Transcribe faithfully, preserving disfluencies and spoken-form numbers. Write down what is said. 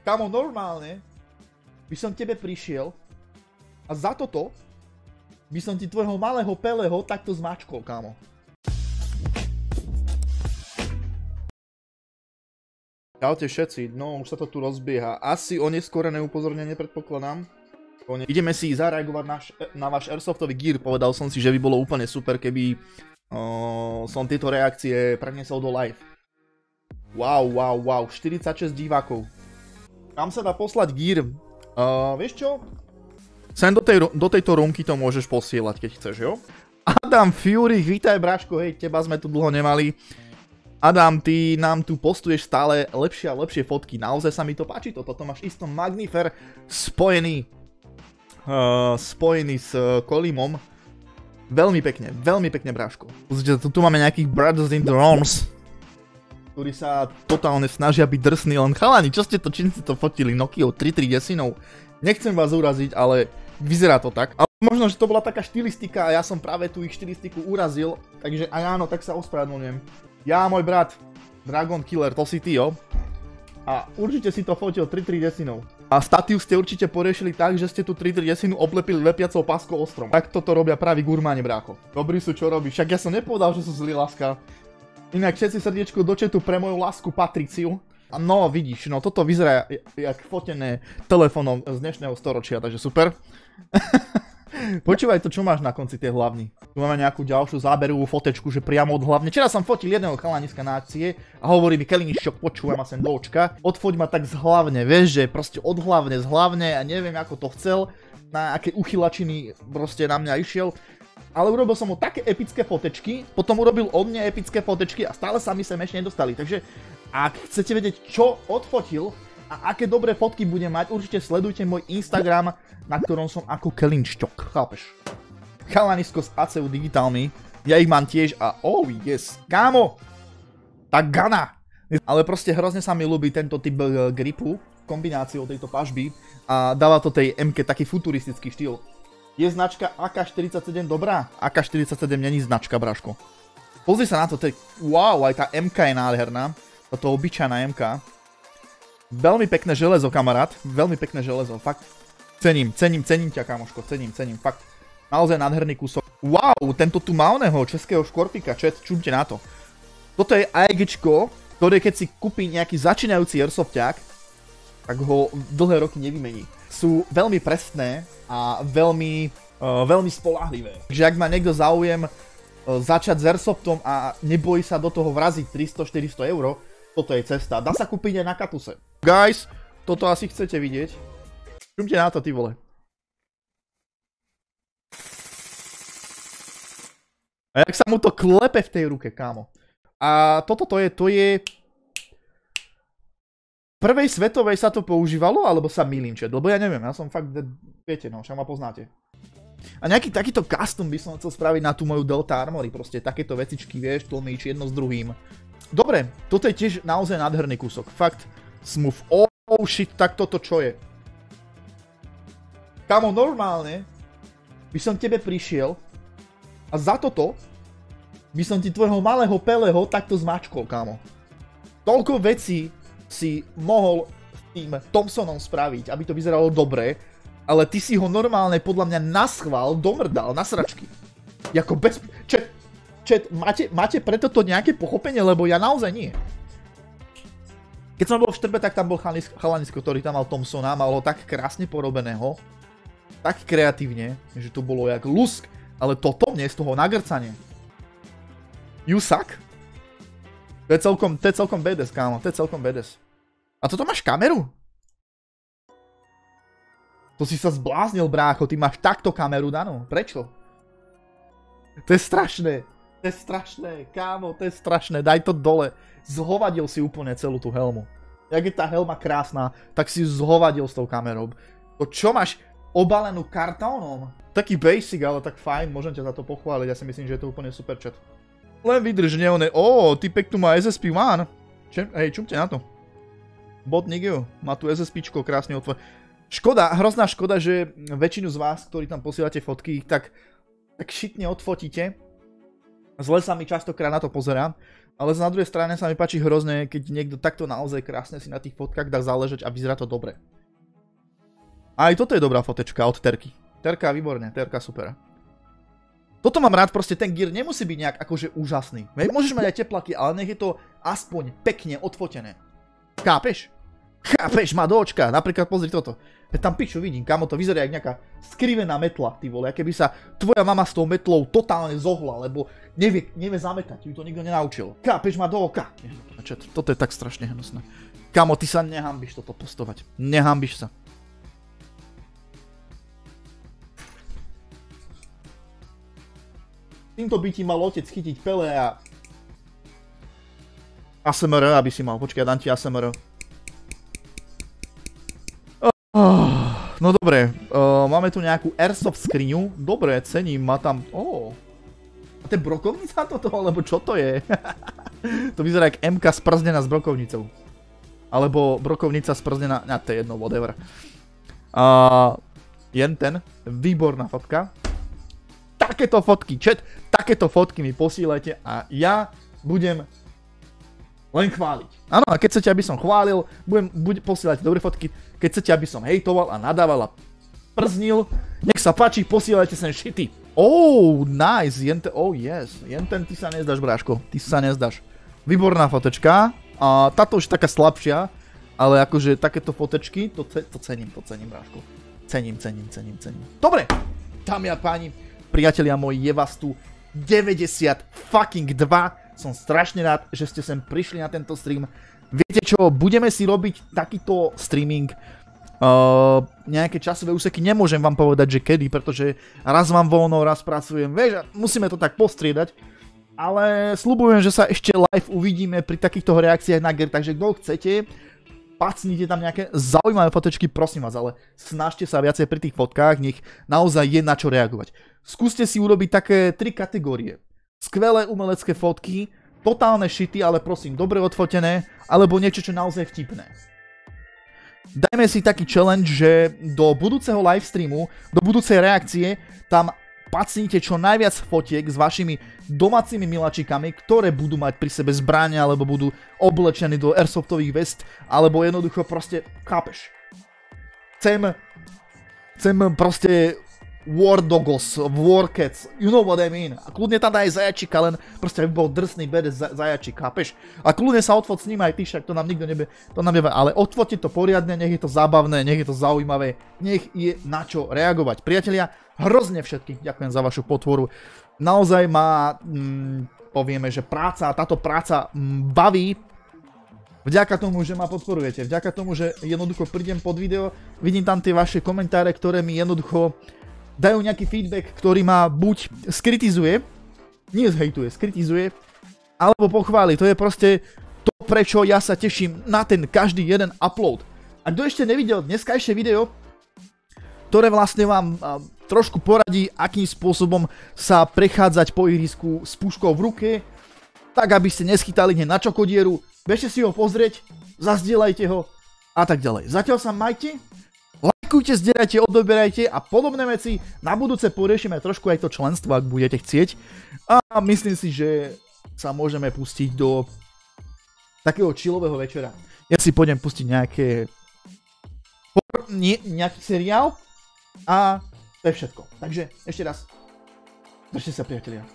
Kámo, normálne by som tebe prišiel a za toto by som ti tvojho malého Peleho takto zmačkol, kámo. Čaute všetci, no už sa to tu rozbieha. Asi oneskorené upozornenie predpokladám. Ideme si zareagovať na, na váš airsoftový gear. Povedal som si, že by bolo úplne super, keby uh, som tieto reakcie preniesol do live. Wow, wow, wow, štyridsaťšesť divákov. Kam sa dá poslať gear? Uh, vieš čo? Sem do, tej, do tejto roomky to môžeš posielať, keď chceš, jo? Adam Fury, vítaj bráško, hej, teba sme tu dlho nemali. Adam, ty nám tu postuješ stále lepšie a lepšie fotky, naozaj sa mi to páči, toto máš isto Magnifer spojený, uh, spojený s uh, Kolimom. Veľmi pekne, veľmi pekne bráško. Pozrite, tu, tu máme nejakých Brothers in the Arms, ktorí sa totálne snažia byť drsní, len chalani, čo ste to, čím ste to fotili, Nokia tri tri desinov? Nechcem vás uraziť, ale vyzerá to tak. Ale možno, že to bola taká štilistika a ja som práve tú ich štilistiku urazil, takže aj áno, tak sa ospravedlňujem. Ja, môj brat, Dragon Killer, to si ty, jo? A určite si to fotil tri tri desinov. A statív ste určite poriešili tak, že ste tu tri tri desinu oblepili lepiacou páskou ostrom. Tak toto robia praví gurmáni, brácho. Dobrí sú, čo robí. Však ja som nepovedal, že sú zlí, láska. Inak všetci srdiečko do chatu pre moju lásku Patriciu. No, vidíš, no toto vyzerá jak fotené telefónom z dnešného storočia, takže super. Počúvaj to, čo máš na konci tej hlavny. Tu máme nejakú ďalšiu záberovú fotečku, že priamo od hlavne. Včera som fotil jedného chalaniska na akcie a hovorí mi Keliniščok, počúvaj ma sem do očka. Odfoď ma tak z hlavne, vieš, že proste od hlavne, z hlavne a neviem ako to chcel, na aké uchylačiny proste na mňa išiel. Ale urobil som mu také epické fotečky, potom urobil od mňa epické fotečky a stále sa mi sem ešte nedostali. Takže ak chcete vedieť, čo odfotil a aké dobré fotky budem mať, určite sledujte môj Instagram, na ktorom som ako Kelinšťok, chápeš? Chalanisko z á cé ú Digitálmi, ja ich mám tiež a oh yes, kámo, tá gana. Ale proste hrozne sa mi ľúbi tento typ gripu, kombináciou tejto pažby a dáva to tej em ké taký futuristický štýl. Je značka á ká štyridsaťsedem dobrá? á ká štyridsaťsedem není značka, braško. Pozri sa na to, to je, wow, aj tá em ká je nádherná, toto obyčajná em ká. Veľmi pekné železo, kamarát, veľmi pekné železo, fakt. Cením, cením, cením ťa, kamoško, cením, cením, fakt. Naozaj nádherný kúsok. Wow, tento tu má oného českého škorpika, chat, čumte na to. Toto je AEGčko, ktoré keď si kúpi nejaký začínajúci airsofťák, tak ho dlhé roky nevymení. Sú veľmi presné a veľmi, uh, veľmi spoľahlivé. Takže ak má niekto záujem uh, začať s airsoftom a nebojí sa do toho vraziť tristo štyristo eur, toto je cesta. Dá sa kúpiť aj na Katuse. Guys, toto asi chcete vidieť. Čumte na to, ty vole. A jak sa mu to klepe v tej ruke, kámo. A toto to je, to je... V prvej svetovej sa to používalo, alebo sa mýlim, chat? Lebo ja neviem, ja som fakt, viete no, však ma poznáte. A nejaký takýto custom by som chcel spraviť na tú moju Delta Armory, proste takéto vecičky, vieš, tlmič jedno s druhým. Dobre, toto je tiež naozaj nádherný kúsok, fakt smooth. Oh shit, tak toto čo je? Kámo, normálne by som tebe prišiel a za toto by som ti tvojho malého Peleho takto zmačkol, kámo. Toľko vecí si mohol s tým Thompsonom spraviť, aby to vyzeralo dobre, ale ty si ho normálne podľa mňa naschvál domrdal na sračky. Jako bez... Čet, čet, máte, máte preto to nejaké pochopenie, lebo ja naozaj nie. Keď som bol v Štrbe, tak tam bol chalanisko, ktorý tam mal Thompsona, mal ho tak krásne porobeného, tak kreatívne, že to bolo jak lusk, ale toto mne z toho nagrcanie. You suck? To je celkom, to je celkom badass, kámo, to je celkom badass. A toto máš kameru? To si sa zbláznil, brácho, ty máš takto kameru danú, prečo? To je strašné, to je strašné, kámo, to je strašné, daj to dole. Zhovadil si úplne celú tú helmu. Jak je tá helma krásna, tak si ju zhovadil s tou kamerou. To čo máš obalenú kartónom? Taký basic, ale tak fajn, môžem ťa za to pochváliť, ja si myslím, že je to úplne super chat. Len vydrž, neone, ó, typek tu má es es pé one. Hej, čumte na to. Bot Nigel, má tu es es péčko, krásny otvor. Škoda, hrozná škoda, že väčšinu z vás, ktorí tam posielate fotky, tak, tak šitne odfotíte. Zle sa mi častokrát na to pozerám. Ale na druhej strane sa mi páči hrozne, keď niekto takto naozaj krásne si na tých fotkách dá záležať a vyzerá to dobre. A aj toto je dobrá fotečka od Terky. Terka výborne, Terka super. Toto mám rád, proste ten gear nemusí byť nejak akože úžasný. Môžeš mať aj teplaky, ale nech je to aspoň pekne odfotené. Chápeš? Chápeš, má do očka. Napríklad pozri toto. Tam piču vidím, kamo to vyzerá jak nejaká skrivená metla, ty vole. Keby sa tvoja mama s tou metlou totálne zohla, lebo nevie, nevie zametať, ju to nikto nenaučil. Chápeš, má do oka. Toto je tak strašne hnusné. Kamo, ty sa nehambíš toto postovať. Nehambíš sa. Týmto by ti mal otec chytiť Pele a... á es em er, aby si mal. Počkaj, dám ti á es em er. Oh, no dobre, uh, máme tu nejakú airsoft skriňu. Dobre, cením, má tam... Oh. A to je brokovnica toto, alebo čo to je? To vyzerá jak em ká sprznená s brokovnicou. Alebo brokovnica sprznená... Ja, to je jedno, whatever. Uh, jen ten, výborná fotka. Takéto fotky, chat, takéto fotky mi posílajte a ja budem len chváliť. Áno, a keď chcete, aby som chválil, budem, budem posílať dobré fotky. Keď chcete, aby som hejtoval a nadával a prznil, nech sa páči, posílajte sem shity. Oh, nice, jente, oh yes, jenten, ty sa nezdáš, bráško, ty sa nezdáš. Výborná fotečka, a táto už je taká slabšia, ale akože takéto fotečky, to, to cením, to cením, bráško. Cením, cením, cením, cením. Dobre, dámy a páni, priatelia moji, je vás tu deväťdesiat fucking dva. Som strašne rád, že ste sem prišli na tento stream. Viete čo, budeme si robiť takýto streaming. Uh, nejaké časové úseky nemôžem vám povedať, že kedy, pretože raz mám voľno, raz pracujem. Vieš, musíme to tak postriedať. Ale sľubujem, že sa ešte live uvidíme pri takýchto reakciách na gear. Takže kto chcete, pacnite tam nejaké zaujímavé fotečky, prosím vás, ale snažte sa viacej pri tých fotkách, nech naozaj je na čo reagovať. Skúste si urobiť také tri kategórie. Skvelé umelecké fotky, totálne shity, ale prosím, dobre odfotené, alebo niečo, čo naozaj vtipné. Dajme si taký challenge, že do budúceho livestreamu, do budúcej reakcie, tam pacnite čo najviac fotiek s vašimi domácimi miláčikami, ktoré budú mať pri sebe zbrane, alebo budú oblečení do airsoftových vest, alebo jednoducho proste, chápeš. Chcem, chcem proste War Dogos, War Cats, you know what I mean. A kľudne tam daj zajačika, len proste aby bol drsný bedes zajačik, chápeš? A kľudne sa odfot s ním aj ty, však to nám nikto nebe, to nám nebe, ale odfote to poriadne, nech je to zábavné, nech je to zaujímavé, nech je na čo reagovať. Priatelia, hrozne všetkých ďakujem za vašu podporu. Naozaj ma, mm, povieme, že práca, táto práca mm, baví, vďaka tomu, že ma podporujete, vďaka tomu, že jednoducho prídem pod video, vidím tam tie vaše komentáre, ktoré mi jednoducho dajú nejaký feedback, ktorý ma buď skritizuje, nie zhejtuje, skritizuje, alebo pochváli. To je proste to, prečo ja sa teším na ten každý jeden upload. A kto ešte nevidel dneskajšie video, ktoré vlastne vám a, trošku poradí, akým spôsobom sa prechádzať po ihrisku s puškou v ruke, tak aby ste neschytali hneď na čokodieru, bežte si ho pozrieť, zazdieľajte ho a tak ďalej. Zatiaľ sa majte, lajkujte, zdieľajte, odoberajte a podobné veci. Na budúce poriešime trošku aj to členstvo, ak budete chcieť. A myslím si, že sa môžeme pustiť do takého chillového večera. Ja si pôjdem pustiť nejaké... Nie, nejaký seriál a to je všetko. Takže ešte raz, držte sa, priatelia.